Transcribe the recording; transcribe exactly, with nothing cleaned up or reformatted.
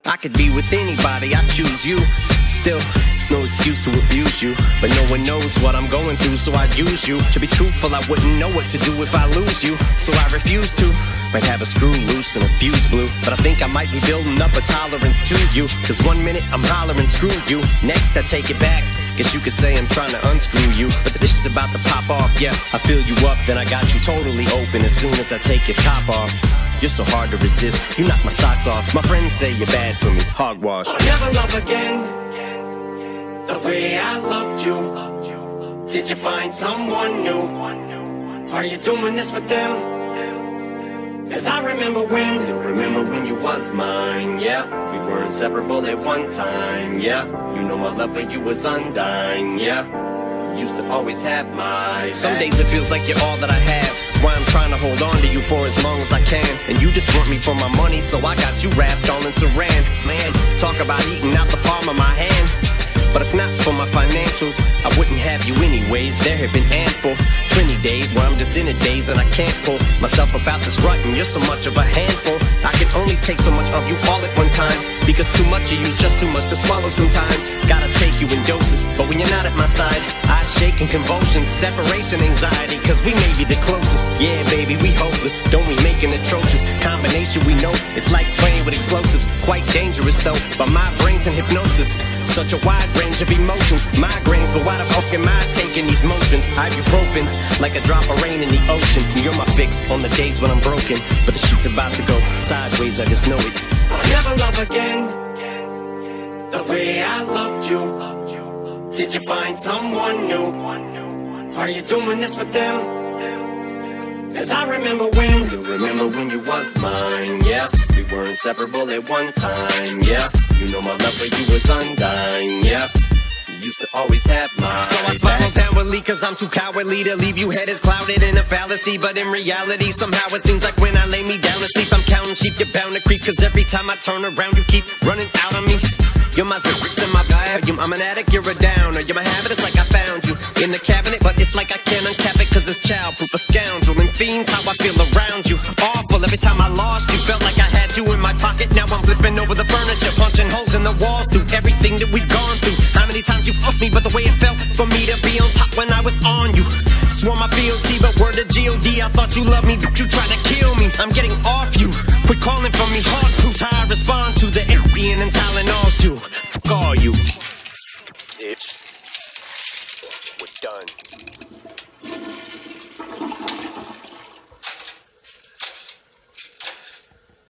I could be with anybody, I choose you. Still, it's no excuse to abuse you, but no one knows what I'm going through, so I'd use you. To be truthful, I wouldn't know what to do if I lose you, so I refuse to. Might have a screw loose and a fuse blew, but I think I might be building up a tolerance to you. Cause one minute I'm hollering screw you, next I take it back. Guess you could say I'm trying to unscrew you, but the dish is about to pop off. Yeah, I fill you up, then I got you totally open as soon as I take your top off. You're so hard to resist, you knock my socks off. My friends say you're bad for me, hogwash. I'll never love again the way I loved you. Did you find someone new? Are you doing this with them? Cause I remember when, I remember when you was mine, yeah. We were inseparable at one time, yeah. You know my love for you was undying, yeah. You used to always have my back. Some days it feels like you're all that I have. That's why I'm trying to hold on to you for as long as I can. And you just want me for my money, so I got you wrapped all in saran. Man, talk about eating out the palm of my hand. But if not for my financials, I wouldn't have you anyways. There have been ample, plenty days where I'm just in a daze and I can't pull myself up out this rut, and you're so much of a handful. I can only take so much of you all at one time, because too much of you's just too much to swallow sometimes. Gotta take you in doses, but when you're not at my side, I shake in convulsions, separation anxiety, cause we may be the closest. Yeah, baby, we hopeless, don't we make an atrocious combination? We know it's like playing with explosives, quite dangerous though, but my brain's in hypnosis. Such a wide range of emotions, migraines, but why the fuck am I taking these motions? Ibuprofen's like a drop of rain in the ocean. You're my fix on the days when I'm broken, but the shit's about to go sideways, I just know it. I'll never love again the way I loved you. Did you find someone new? Are you doing this with them? Cause I remember when, you remember when you was mine, yeah. We were inseparable at one time, yeah. You know my love for you was undying, yeah. You used to always have my So I spiral downwardly cause I'm too cowardly to leave you head is clouded in a fallacy. But in reality, somehow it seems like when I lay me down to sleep, I'm counting sheep, you're bound to creep. Cause every time I turn around, you keep running out on me. You're my zips and my vibe, I'm an addict, you're a downer. You're my habit, it's like I found you in the cabinet, but it's like I can't uncap it cause it's childproof, a scoundrel. And fiends, how I feel around you, awful. Every time I lost you, felt like I had you in my pocket. Now I'm flipping over the furniture, punching holes in the walls through everything that we've gone through. How many times you've off me, but the way it felt for me to be on top when I was on you. Swore my fealty, but word to G O D, I thought you loved me, but you tried to kill me. I'm getting off you, quit calling for me, hard proofs how I respond to the Ambien and Tylenols too. Fuck all you, bitch.